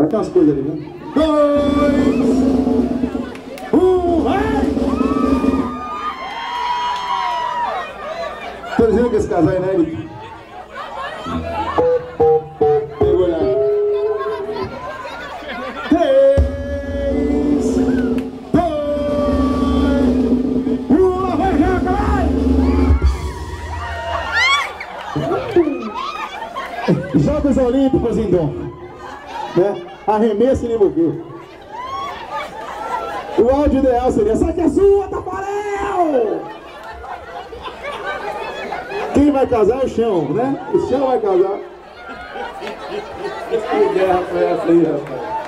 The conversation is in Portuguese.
tem umas coisas ali, né? 2, 1, vai! Tô dizendo que esse casal é inédito. Pegou lá. 3, 2, 1, lá vai, Jaca, vai! Jogos Olímpicos em Dom, né? Arremesso em buquê. O áudio ideal seria: essa aqui é sua, Tafarel! Quem vai casar é o chão, né? O chão vai casar. Que guerra foi essa aí, rapaz?